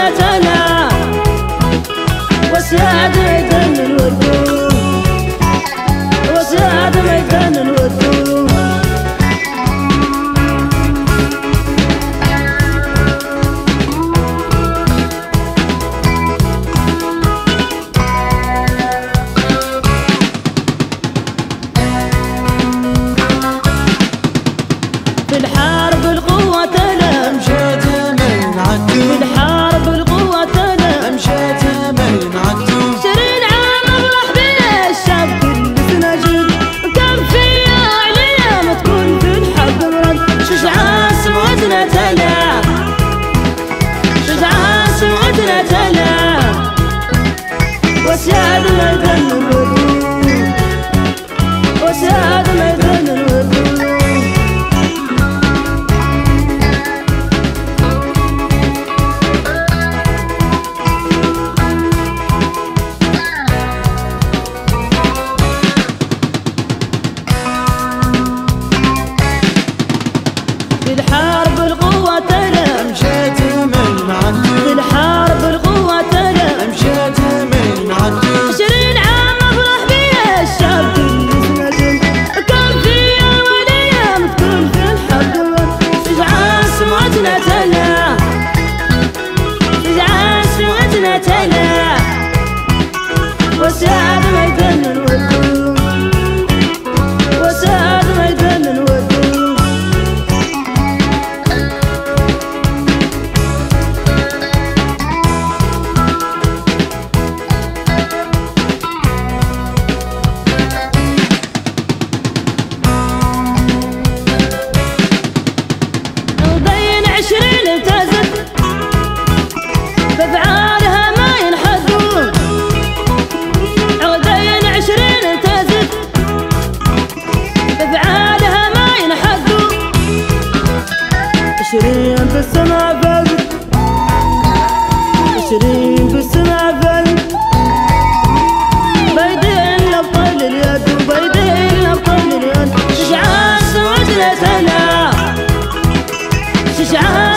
وزنتنا وسعد ميدان الودود وسعد ميدان الودود في الحرب القوة تلا مشيت من عدو في الحرب القوة تلا مشيت من عدو 20 عام افرح بنا الشعب كل سنة جد كم فيها عليا ما تكون في الحرب مرد شجعان سمعتنا تلا شجعان سمعتنا تلا وسعد ميدان الودود وسعد ميدان الودود في الحرب القوة تلا مشيت من عدو في الحرب القوة تلا مشيت من عدو 20 عام افرح بيها الشعب كل سنة جد كم فيها وليا تكون في الحرب شجعان سمعتنا تلا شجعان سمعتنا تلا وسعد ميدان الودود وسعد ميدان الودود وبين 20 امتازت بافعالها ما ينحدون عودين 20 امتازت بافعالها ما ينحدون 20 بالسماء فازت 20 بالسماء فازت بيدين لابطال اليد وبيدين لابطال اليد شجعان سعودنا تلا شجعان